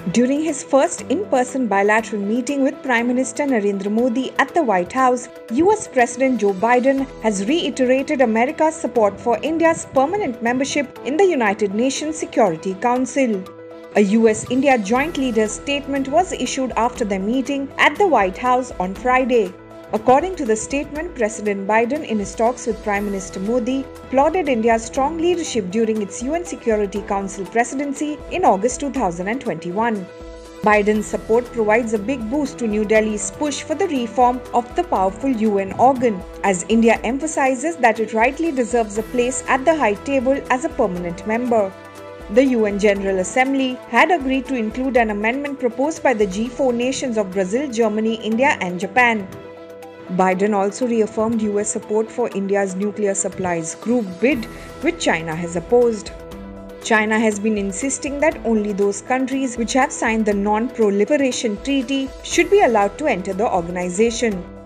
During his first in-person bilateral meeting with Prime Minister Narendra Modi at the White House, US President Joe Biden has reiterated America's support for India's permanent membership in the United Nations Security Council. A US-India joint leaders statement was issued after the meeting at the White House on Friday. According to the statement, President Biden, in his talks with Prime Minister Modi, applauded India's strong leadership during its UN Security Council presidency in August 2021. Biden's support provides a big boost to New Delhi's push for the reform of the powerful UN organ, as India emphasizes that it rightly deserves a place at the high table as a permanent member. The UN General Assembly had agreed to include an amendment proposed by the G4 nations of Brazil, Germany, India, and Japan. Biden also reaffirmed US support for India's nuclear supplies group bid, which China has opposed. China has been insisting that only those countries which have signed the Non-Proliferation Treaty should be allowed to enter the organization.